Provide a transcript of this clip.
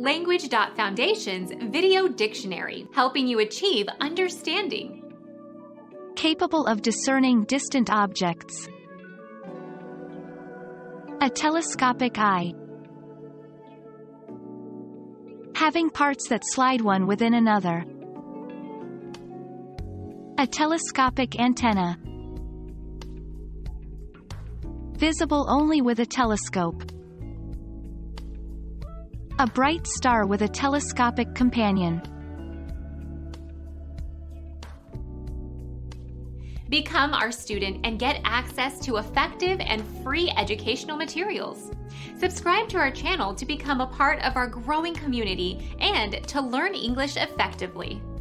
Language.Foundation's Video Dictionary, helping you achieve understanding. Capable of discerning distant objects. A telescopic eye. Having parts that slide one within another. A telescopic antenna. Visible only with a telescope. A bright star with a telescopic companion. Become our student and get access to effective and free educational materials. Subscribe to our channel to become a part of our growing community and to learn English effectively.